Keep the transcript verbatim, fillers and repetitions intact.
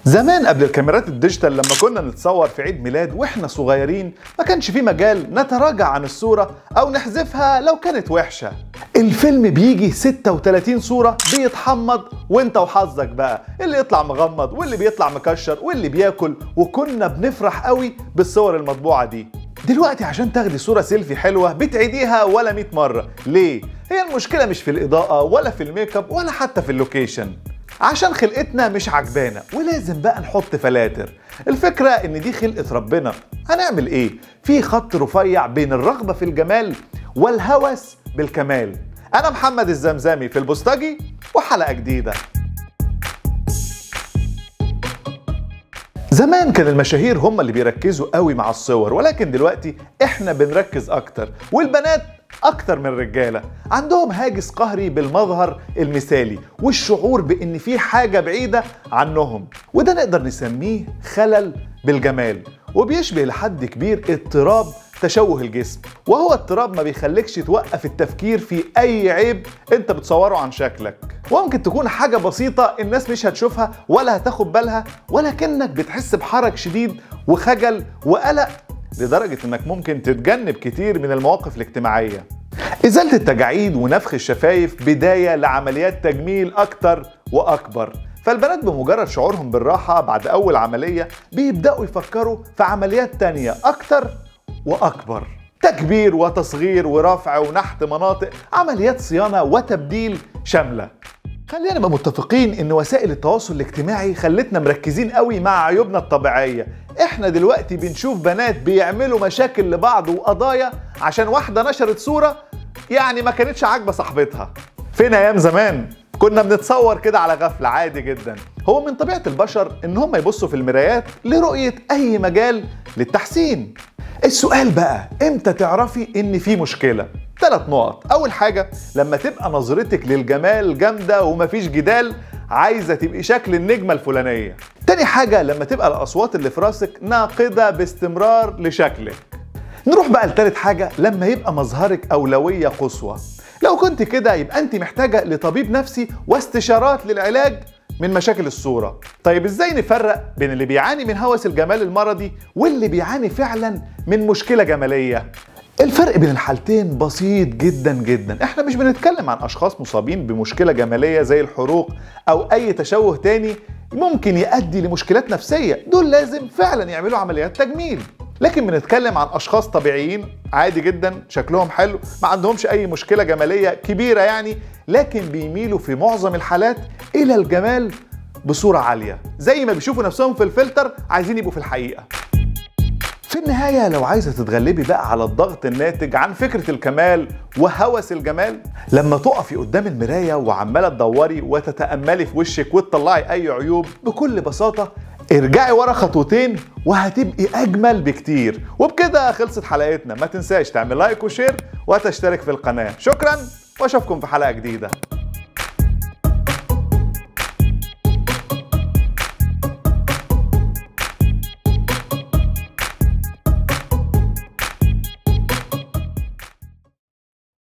زمان قبل الكاميرات الديجيتال لما كنا نتصور في عيد ميلاد واحنا صغيرين ما كانش في مجال نتراجع عن الصورة او نحذفها لو كانت وحشة. الفيلم بيجي ستة وتلاتين صورة بيتحمض وانت وحظك بقى، اللي يطلع مغمض واللي بيطلع مكشر واللي بياكل، وكنا بنفرح قوي بالصور المطبوعة دي. دلوقتي عشان تاخدي صورة سيلفي حلوة بتعيديها ولا مية مرة. ليه؟ هي المشكلة مش في الإضاءة ولا في الميك اب ولا حتى في اللوكيشن، عشان خلقتنا مش عجبانا ولازم بقى نحط فلاتر. الفكرة ان دي خلقة ربنا، هنعمل ايه؟ في خط رفيع بين الرغبة في الجمال والهوس بالكمال. انا محمد الزمزمي في البوسطجي وحلقة جديدة. زمان كان المشاهير هم اللي بيركزوا قوي مع الصور، ولكن دلوقتي احنا بنركز اكتر، والبنات اكتر من الرجاله. عندهم هاجس قهري بالمظهر المثالي والشعور بان في حاجه بعيده عنهم، وده نقدر نسميه خلل بالجمال، وبيشبه لحد كبير اضطراب تشوه الجسم. وهو اضطراب ما بيخليكش توقف التفكير في اي عيب انت بتصوره عن شكلك، وممكن تكون حاجه بسيطه الناس مش هتشوفها ولا هتاخد بالها، ولكنك بتحس بحرج شديد وخجل وقلق لدرجة انك ممكن تتجنب كتير من المواقف الاجتماعية. ازالة التجاعيد ونفخ الشفايف بداية لعمليات تجميل اكتر واكبر، فالبنات بمجرد شعورهم بالراحة بعد اول عملية بيبدأوا يفكروا في عمليات تانية اكتر واكبر، تكبير وتصغير ورفع ونحت مناطق، عمليات صيانة وتبديل شاملة. خلينا نبقى متفقين ان وسائل التواصل الاجتماعي خلتنا مركزين قوي مع عيوبنا الطبيعية. احنا دلوقتي بنشوف بنات بيعملوا مشاكل لبعض وقضايا عشان واحدة نشرت صورة يعني ما كانتش عاجبة صاحبتها. فين ايام زمان كنا بنتصور كده على غفلة عادي جدا. هو من طبيعة البشر ان هم يبصوا في المرايات لرؤية اي مجال للتحسين. السؤال بقى امتى تعرفي ان في مشكلة؟ ثلاث نقط. اول حاجة لما تبقى نظرتك للجمال جامدة ومفيش جدال، عايزة تبقي شكل النجمة الفلانية. تاني حاجة لما تبقى الاصوات اللي في راسك ناقدة باستمرار لشكلك. نروح بقى لتالت حاجة لما يبقى مظهرك اولوية قصوى. لو كنت كده يبقى انت محتاجة لطبيب نفسي واستشارات للعلاج من مشاكل الصورة. طيب ازاي نفرق بين اللي بيعاني من هوس الجمال المرضي واللي بيعاني فعلا من مشكلة جمالية؟ الفرق بين الحالتين بسيط جدا جدا. احنا مش بنتكلم عن اشخاص مصابين بمشكلة جمالية زي الحروق او اي تشوه تاني ممكن يؤدي لمشكلات نفسية، دول لازم فعلا يعملوا عمليات تجميل. لكن بنتكلم عن اشخاص طبيعيين عادي جدا، شكلهم حلو، ما عندهمش اي مشكلة جمالية كبيرة يعني، لكن بيميلوا في معظم الحالات الى الجمال بصورة عالية، زي ما بيشوفوا نفسهم في الفلتر عايزين يبقوا في الحقيقة. في النهاية لو عايزة تتغلبي بقى على الضغط الناتج عن فكرة الكمال وهوس الجمال، لما تقفي قدام المراية وعمالة تدوري وتتأملي في وشك وتطلعي أي عيوب، بكل بساطة ارجعي ورا خطوتين وهتبقي أجمل بكتير. وبكده خلصت حلقتنا، ما تنساش تعمل لايك وشير وتشترك في القناة. شكرا واشوفكم في حلقة جديدة.